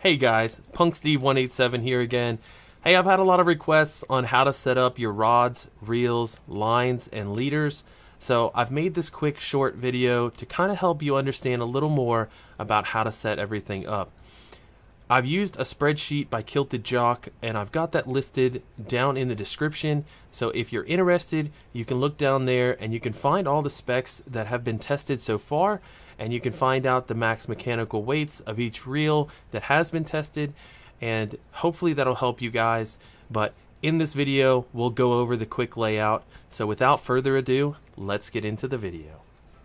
Hey guys, PunkSteve187 here again. Hey, I've had a lot of requests on how to set up your rods, reels, lines, and leaders. So I've made this quick short video to kind of help you understand a little more about how to set everything up. I've used a spreadsheet by Kilted Jock and I've got that listed down in the description. So if you're interested, you can look down there and you can find all the specs that have been tested so far, and you can find out the max mechanical weights of each reel that has been tested, and hopefully that'll help you guys. But in this video, we'll go over the quick layout. So without further ado, let's get into the video.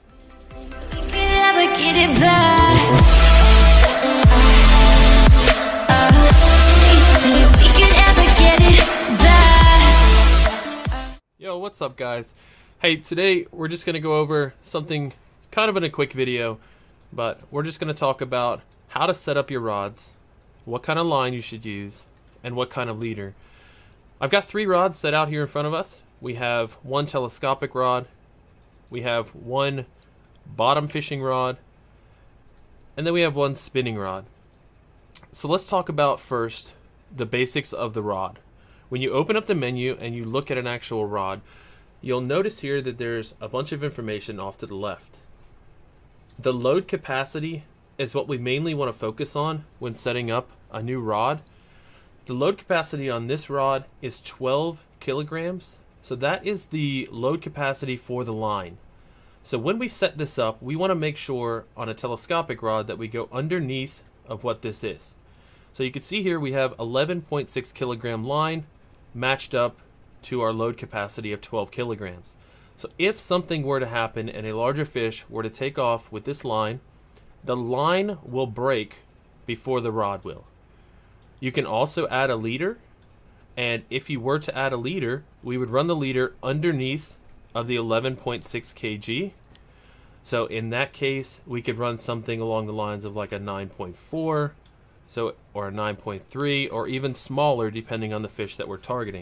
Yo, what's up guys? Hey, today we're just going to go over something kind of in a quick video, but we're just going to talk about how to set up your rods, what kind of line you should use, and what kind of leader. I've got 3 rods set out here in front of us. We have one telescopic rod, we have one bottom fishing rod, and then we have one spinning rod. So let's talk about first the basics of the rod. When you open up the menu and you look at an actual rod, you'll notice here that there's a bunch of information off to the left. The load capacity is what we mainly want to focus on when setting up a new rod. The load capacity on this rod is 12 kilograms. So that is the load capacity for the line. So when we set this up, we want to make sure on a telescopic rod that we go underneath of what this is. So you can see here we have 11.6 kilogram line matched up to our load capacity of 12 kilograms. So if something were to happen and a larger fish were to take off with this line, the line will break before the rod will. You can also add a leader, and if you were to add a leader, we would run the leader underneath of the 11.6 kg. So in that case, we could run something along the lines of like a 9.4, so or a 9.3, or even smaller depending on the fish that we're targeting.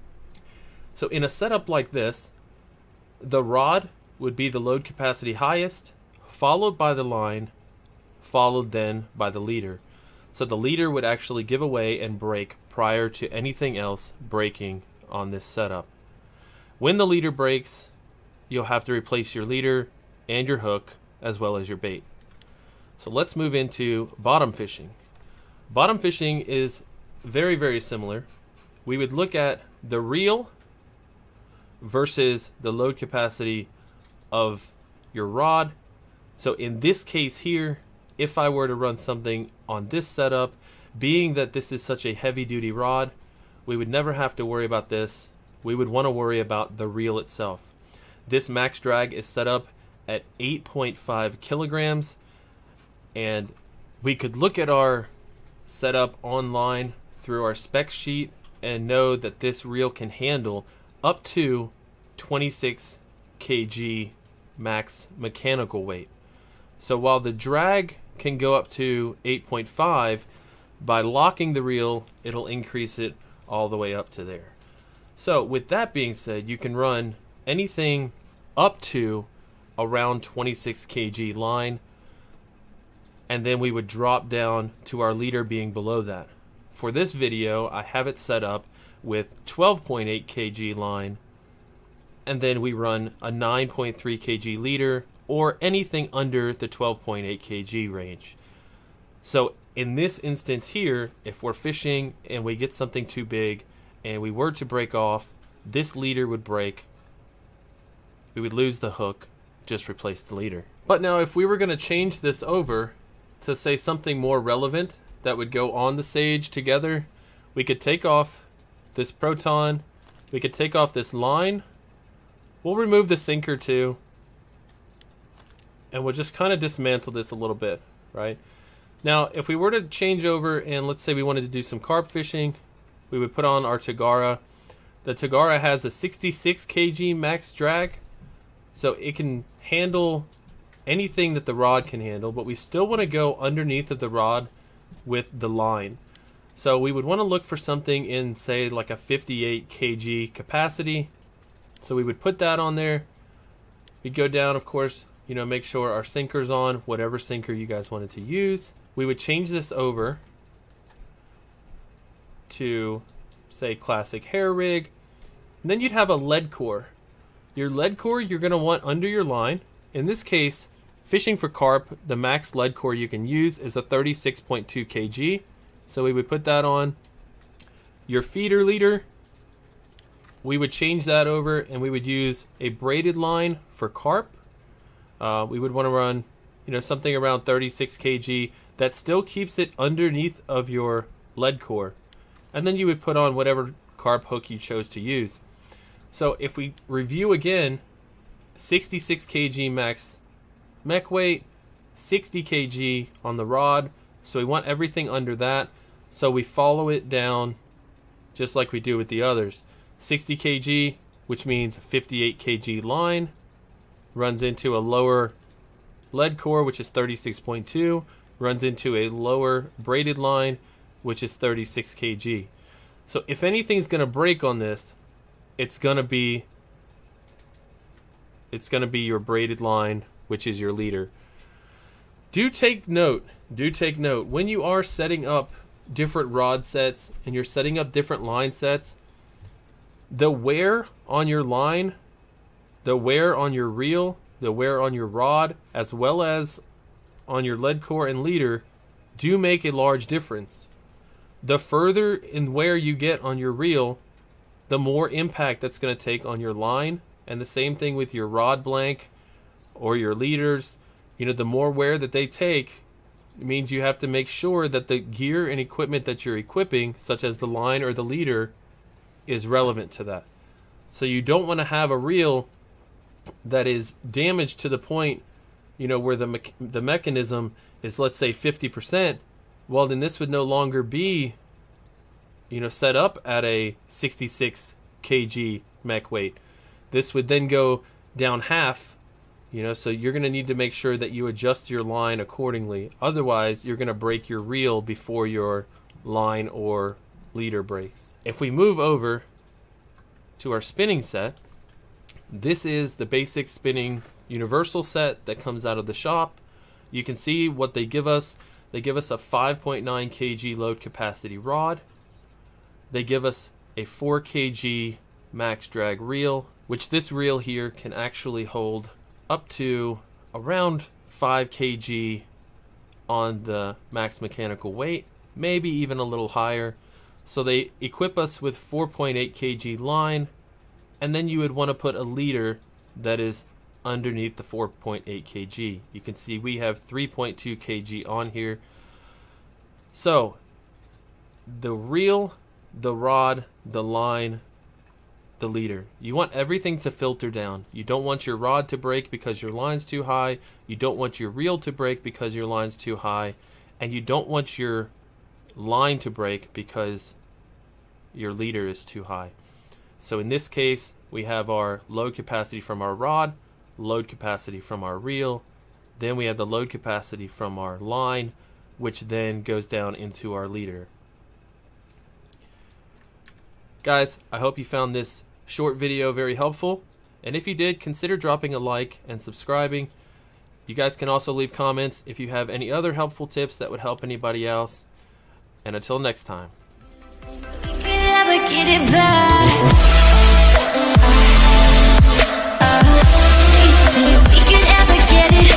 So in a setup like this, the rod would be the load capacity highest, followed by the line, followed then by the leader. So the leader would actually give away and break prior to anything else breaking on this setup. When the leader breaks, you'll have to replace your leader and your hook as well as your bait. So let's move into bottom fishing. Bottom fishing is very, very similar. We would look at the reel versus the load capacity of your rod. So in this case here, if I were to run something on this setup, being that this is such a heavy duty rod, we would never have to worry about this. We would want to worry about the reel itself. This max drag is set up at 8.5 kilograms, and we could look at our setup online through our spec sheet and know that this reel can handle up to 26 kg max mechanical weight. So while the drag can go up to 8.5, by locking the reel, it'll increase it all the way up to there. So with that being said, you can run anything up to around 26 kg line, and then we would drop down to our leader being below that. For this video, I have it set up with 12.8 kg line, and then we run a 9.3 kg leader or anything under the 12.8 kg range. So in this instance here, if we're fishing and we get something too big and we were to break off, this leader would break. We would lose the hook, just replace the leader. But now if we were going to change this over to say something more relevant that would go on the Sage together, we could take off this proton, we could take off this line, we'll remove the sinker too, and we'll just kind of dismantle this a little bit, right? Now, if we were to change over and let's say we wanted to do some carp fishing, we would put on our Tagara. The Tagara has a 66 kg max drag, so it can handle anything that the rod can handle, but we still want to go underneath of the rod with the line. So we would want to look for something in, say, like a 58 kg capacity. So we would put that on there. We'd go down, of course, you know, make sure our sinker's on, whatever sinker you guys wanted to use. We would change this over to, say, classic hair rig. And then you'd have a lead core. Your lead core you're going to want under your line. In this case, fishing for carp, the max lead core you can use is a 36.2 kg. So we would put that on. Your feeder leader, we would change that over and we would use a braided line for carp. We would want to run, something around 36 kg. That still keeps it underneath of your lead core. And then you would put on whatever carp hook you chose to use. So if we review again, 66 kg max mech weight, 60 kg on the rod. So we want everything under that. So we follow it down just like we do with the others. 60 kg, which means 58 kg line, runs into a lower lead core, which is 36.2, runs into a lower braided line, which is 36 kg. So if anything's going to break on this, it's going to be your braided line, which is your leader. Do take note when you are setting up different rod sets and you're setting up different line sets, the wear on your line, the wear on your reel, the wear on your rod, as well as on your lead core and leader do make a large difference. The further in wear you get on your reel, the more impact that's going to take on your line. And the same thing with your rod blank or your leaders. The more wear that they take, it means you have to make sure that the gear and equipment that you're equipping, such as the line or the leader, is relevant to that. So you don't want to have a reel that is damaged to the point, where the mechanism is, let's say, 50%. Well, then this would no longer be, set up at a 66 kg mech weight. This would then go down half, so you're going to need to make sure that you adjust your line accordingly. Otherwise, you're going to break your reel before your line or leader breaks. If we move over to our spinning set, this is the basic spinning universal set that comes out of the shop. You can see what they give us. They give us a 5.9 kg load capacity rod. They give us a 4 kg max drag reel, which this reel here can actually hold up to around 5 kg on the max mechanical weight, maybe even a little higher. So they equip us with 4.8 kg line, and then you would want to put a leader that is underneath the 4.8 kg. You can see we have 3.2 kg on here. So the reel, the rod, the line, the leader, you want everything to filter down. You don't want your rod to break because your line's too high. You don't want your reel to break because your line's too high. And you don't want your line to break because your leader is too high. So in this case, we have our load capacity from our rod, load capacity from our reel, then we have the load capacity from our line, which then goes down into our leader. Guys, I hope you found this short video very helpful, and if you did, consider dropping a like and subscribing. You guys can also leave comments if you have any other helpful tips that would help anybody else. And until next time. We can never get it back. We can never get it